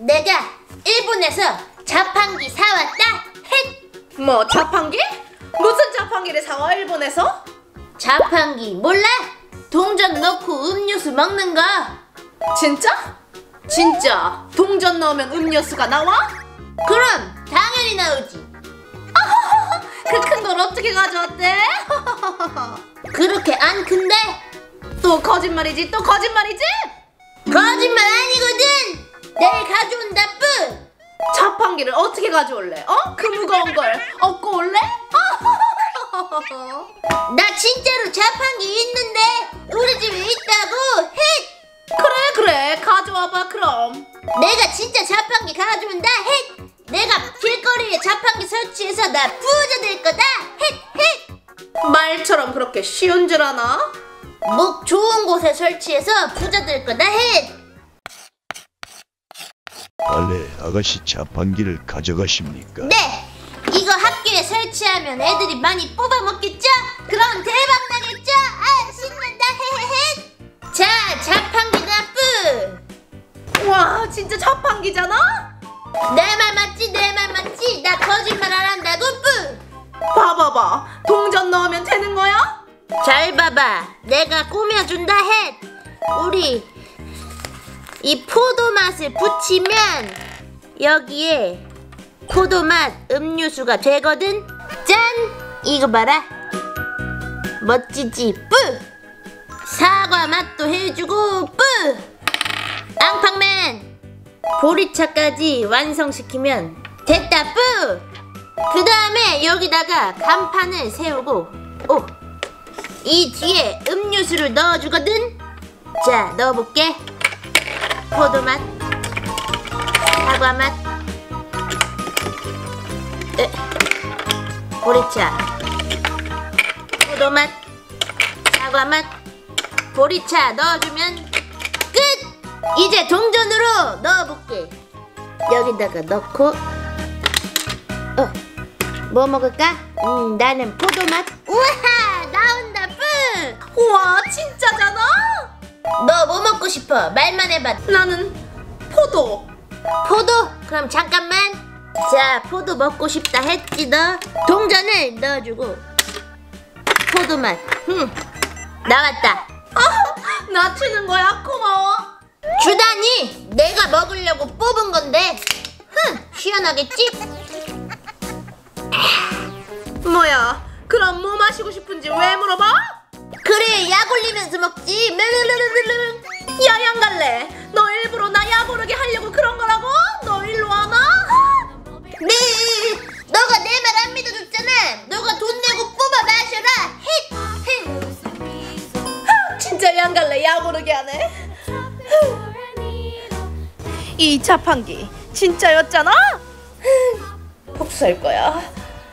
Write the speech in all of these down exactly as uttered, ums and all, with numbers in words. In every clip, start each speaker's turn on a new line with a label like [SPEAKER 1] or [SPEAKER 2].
[SPEAKER 1] 내가 일본에서 자판기 사왔다. 헷!
[SPEAKER 2] 뭐 자판기? 무슨 자판기를 사와 일본에서?
[SPEAKER 1] 자판기 몰라? 동전 넣고 음료수 먹는 거.
[SPEAKER 2] 진짜? 진짜 동전 넣으면 음료수가 나와?
[SPEAKER 1] 그럼 당연히 나오지.
[SPEAKER 2] 그 큰 걸 어떻게 가져왔대?
[SPEAKER 1] 그렇게 안 큰데?
[SPEAKER 2] 또 거짓말이지 또 거짓말이지?
[SPEAKER 1] 거짓말 아니거든. 내일 가져온다 뿌.
[SPEAKER 2] 자판기를 어떻게 가져올래? 어? 그 무거운 걸 업고 올래?
[SPEAKER 1] 나 진짜로 자판기 있는데 우리 집에 있다고. 헷!
[SPEAKER 2] 그래 그래 가져와봐 그럼.
[SPEAKER 1] 내가 진짜 자판기 가져온다. 헷! 내가 길거리에 자판기 설치해서 나 부자 될 거다. 헷! 헷!
[SPEAKER 2] 말처럼 그렇게 쉬운 줄 아나?
[SPEAKER 1] 목 좋은 곳에 설치해서 부자 될 거다. 헷!
[SPEAKER 3] 원래 아가씨 자판기를 가져가십니까?
[SPEAKER 1] 네! 이거 학교에 설치하면 애들이 많이 뽑아 먹겠죠? 그럼 대박 나겠죠? 아 신난다. 헤헤헤. 자 자판기다 뿌.
[SPEAKER 2] 와 진짜 자판기잖아?
[SPEAKER 1] 내 말 맞지? 내 말 맞지? 나 거짓말 안 한다고 뿌.
[SPEAKER 2] 봐봐봐 동전 넣으면 되는 거야?
[SPEAKER 1] 잘 봐봐 내가 꾸며준다. 헷. 우리 이 포도맛을 붙이면 여기에 포도맛 음료수가 되거든. 짠! 이거 봐라. 멋지지? 뿌! 사과 맛도 해주고 뿌! 앙팡맨! 보리차까지 완성시키면 됐다 뿌! 그 다음에 여기다가 간판을 세우고 오! 이 뒤에 음료수를 넣어주거든. 자 넣어볼게. 포도맛 사과맛 에, 보리차 포도맛 사과맛 보리차 넣어주면 끝! 이제 동전으로 넣어볼게. 여기다가 넣고 어, 뭐 먹을까? 음, 나는 포도맛. 우와 나온다 뿌!
[SPEAKER 2] 우와 진짜잖아?
[SPEAKER 1] 너 뭐 먹고 싶어? 말만 해봐.
[SPEAKER 2] 나는 포도.
[SPEAKER 1] 포도? 그럼 잠깐만. 자 포도 먹고 싶다 했지 너? 동전을 넣어주고 포도맛. 흠 나왔다.
[SPEAKER 2] 아, 나 주는 거야? 고마워.
[SPEAKER 1] 주다니 내가 먹으려고 뽑은 건데. 흥 시원하겠지?
[SPEAKER 2] 뭐야 그럼 뭐 마시고 싶은지 왜 물어봐?
[SPEAKER 1] 그래 약 올리면서 먹지.
[SPEAKER 2] 야 양갈래 너 일부러 나 약 오르게 하려고 그런 거라고? 너 일로 와나?
[SPEAKER 1] 네 너가 내 말 안 믿어줬잖아. 너가 돈 내고 뽑아 마셔라. 힛!
[SPEAKER 2] 진짜 양갈래 약 오르게 하네. 이 자판기 진짜였잖아? 복수할 거야.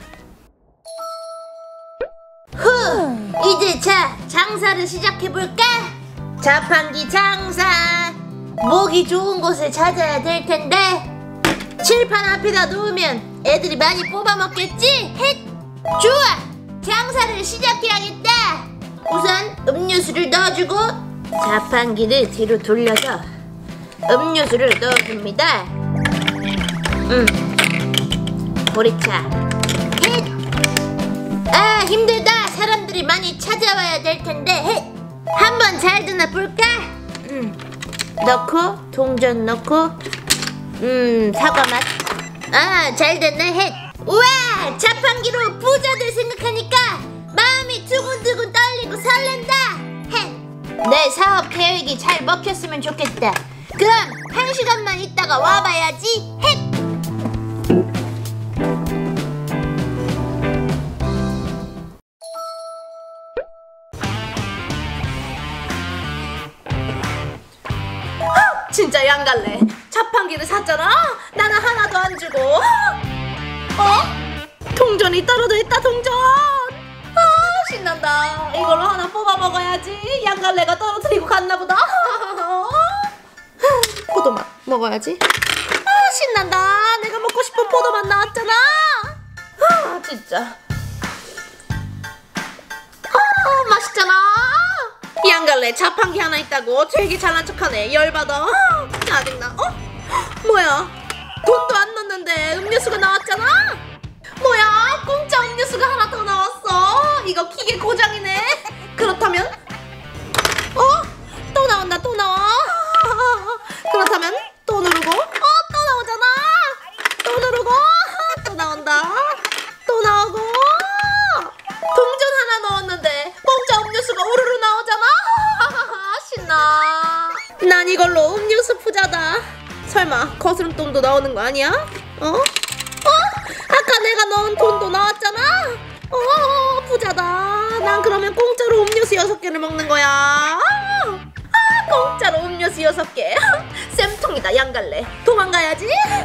[SPEAKER 1] 후 이제 자 장사를 시작해볼까? 자판기 장사. 먹이 좋은 곳을 찾아야 될 텐데 칠판 앞에다 놓으면 애들이 많이 뽑아 먹겠지? 헷! 좋아! 장사를 시작해야겠다. 우선 음료수를 넣어주고 자판기를 뒤로 돌려서 음료수를 넣어줍니다. 음 보리차. 헷! 아 힘들다. 사람들이 많이 찾아와야 될 텐데 헷! 한번 잘 드나 볼까? 음 넣고 동전 넣고 음 사과맛. 아 잘 됐네. 헷! 우와 자판기로 부자들 생각하니까 마음이 두근두근 떨리고 설렌다. 헷! 내 사업 계획이 잘 먹혔으면 좋겠다. 그럼 한 시간만 있다가 와봐야지. 헷!
[SPEAKER 2] 진짜 양갈래 자판기를 샀잖아? 나는 하나도 안 주고. 어? 동전이 떨어져 있다. 동전. 아 신난다. 이걸로 하나 뽑아 먹어야지. 양갈래가 떨어뜨리고 갔나보다. 포도맛 먹어야지. 아 신난다. 내가 먹고 싶은 포도맛 나왔잖아. 아 진짜 아 맛있잖아. 양갈래 자판기 하나 있다고 되게 잘난 척하네. 열받아. 짜증나. 어? 뭐야? 돈도 안 넣었는데 음료수가 나왔잖아? 뭐야? 공짜 음료수가 하나 더 나왔어. 이거 기계 고장이네. 그렇다면 어? 또 나온다. 또 나와. 그렇다면 또 누르고 어? 또 나오잖아. 또 누르고 또 나온다. 또 나오고 동전 하나 넣었는데 공짜 음료수가 우르르 나오잖아. 신나. 난 이걸로 음료수 부자다. 설마 거스름돈도 나오는 거 아니야? 어? 어? 아까 내가 넣은 돈도 나왔잖아? 어, 부자다. 난 그러면 공짜로 음료수 여섯 개를 먹는 거야. 아, 공짜로 음료수 여섯 개. 쌤통이다. 양갈래. 도망가야지.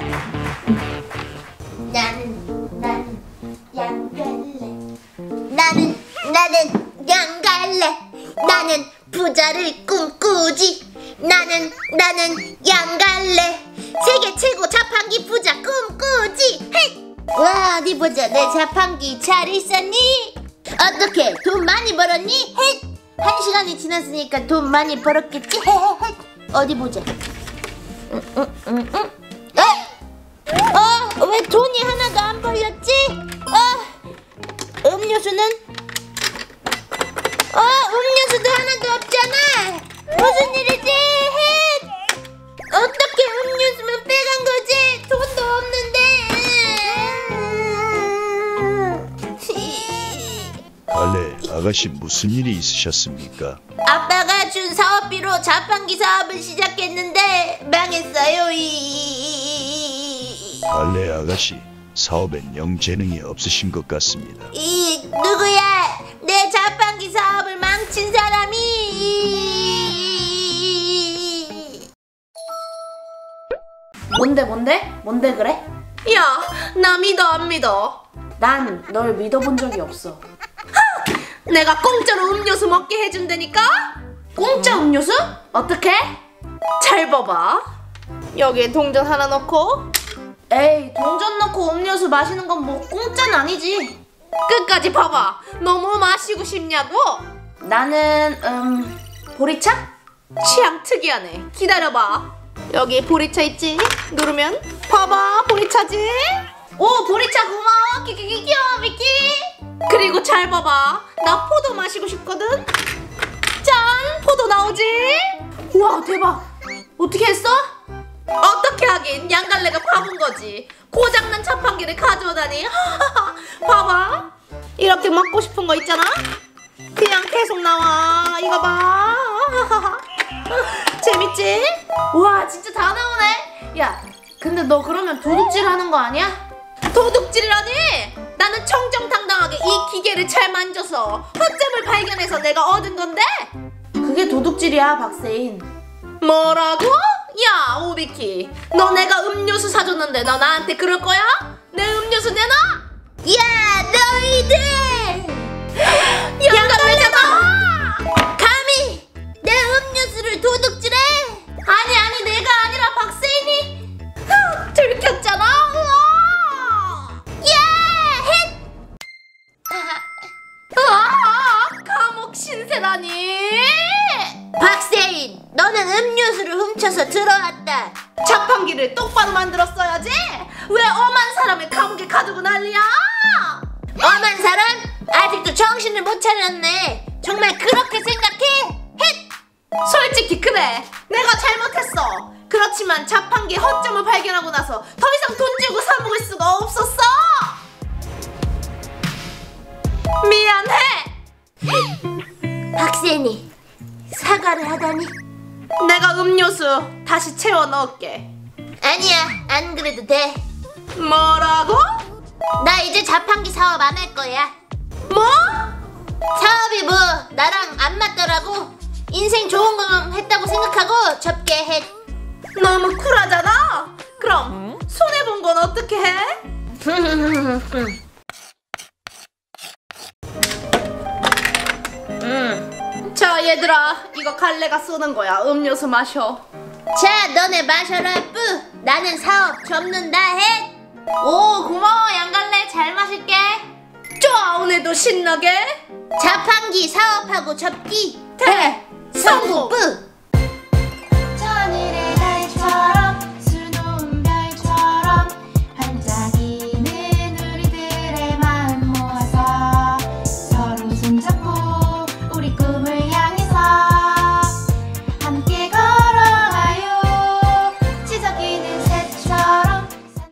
[SPEAKER 1] 나는 나는 양갈래. 나는 나는 양갈래. 나는 부자를 꿈꾸지. 나는 나는 양갈래. 세계 최고 자판기 부자 꿈꾸지. 헤이! 와, 어디 보자. 내 자판기 잘 있었니? 어떻게 돈 많이 벌었니? 헤이! 한 시간이 지났으니까 돈 많이 벌었겠지? 헤헤헤. 어디 보자. 응, 응, 응, 응. 에? 어? 왜 돈이 하나도 안 벌렸지? 어? 음료수는? 어? 음료수도 하나도 없잖아. 무슨 일이지? 헷! 어떻게 음료수만 빼간 거지? 돈도 없는데.
[SPEAKER 3] 갈래 아가씨 무슨 일이 있으셨습니까?
[SPEAKER 1] 아빠가 준 사업비로 자판기 사업을 시작했는데 망했어요. 이,
[SPEAKER 3] 갈래 아가씨 사업엔 영 재능이 없으신 것 같습니다.
[SPEAKER 1] 이 누구야? 내 자판기 사업을 망친 사람이.
[SPEAKER 2] 뭔데 뭔데? 뭔데 그래? 야, 나 믿어 안 믿어? 난 널 믿어본 적이 없어. 내가 공짜로 음료수 먹게 해준다니까? 공짜 음료수? 어떻게? 잘 봐봐. 여기에 동전 하나 넣고. 에이, 동전 넣고 음료수 마시는 건 뭐 공짜는 아니지. 끝까지 봐봐. 너무 마시고 싶냐고? 나는 음 보리차? 취향 특이하네. 기다려봐. 여기 보리차 있지? 누르면 봐봐, 보리차지? 오, 보리차 고마워. 키키키 귀여워 미키. 그리고 잘 봐봐. 나 포도 마시고 싶거든. 짠, 포도 나오지? 우와, 대박. 어떻게 했어? 어떻게 하긴, 양갈래가 바본 거지. 고장난 자판기를 가져오다니. 봐봐, 이렇게 먹고 싶은 거 있잖아. 그냥 계속 나와. 이거 봐. 재밌지? 우와, 진짜 다 나오네. 야, 근데 너 그러면 도둑질 하는 거 아니야? 도둑질이라니? 나는 청정당당하게 이 기계를 잘 만져서 허점을 발견해서 내가 얻은 건데? 그게 도둑질이야, 박세인. 뭐라고? 야, 오비키, 너 내가 음료수 사줬는데 너 나한테 그럴 거야? 내 음료수 내놔?
[SPEAKER 1] 야, 너희들!
[SPEAKER 2] 양갈래잖아!
[SPEAKER 1] 감히 내 음료수를 도둑질해?
[SPEAKER 2] 아니 아니, 내가 아니라 박세인이. 들켰잖아.
[SPEAKER 1] 야! 헷!
[SPEAKER 2] 아, 감옥 신세라니.
[SPEAKER 1] 박세인, 너는 음료수를 훔쳐서 들어왔다.
[SPEAKER 2] 자판기를 똑바로 만들었어야지. 왜 엄한 사람을 감옥에 가두고 난리야?
[SPEAKER 1] 엄한 사람? 아직도 정신을 못 차렸네. 정말 그렇게 생각해? 헷!
[SPEAKER 2] 솔직히 그래, 내가 잘못했어. 그렇지만 자판기에 허점을 발견하고 나서 더 이상 돈 주고 사 먹을 수가 없었어. 미안해.
[SPEAKER 1] 박세인이 사과를 하다니.
[SPEAKER 2] 내가 음료수 다시 채워 넣을게.
[SPEAKER 1] 아니야, 안 그래도 돼.
[SPEAKER 2] 뭐라고?
[SPEAKER 1] 나 이제 자판기 사업 안 할 거야.
[SPEAKER 2] 뭐?
[SPEAKER 1] 사업이 뭐 나랑 안 맞더라고. 인생 좋은 거 했다고 생각하고 접게 해.
[SPEAKER 2] 너무 쿨하잖아. 그럼 손해본 건 어떻게 해? 음. 자, 얘들아, 이거 갈래가 쏘는 거야. 음료수 마셔.
[SPEAKER 1] 자, 너네 마셔라 뿌. 나는 사업 접는다 해.
[SPEAKER 2] 오, 고마워 양갈래. 잘 마실게. 좋아, 오늘도 신나게
[SPEAKER 1] 자판기 사업하고 접기
[SPEAKER 2] 대
[SPEAKER 1] 성공 뿌.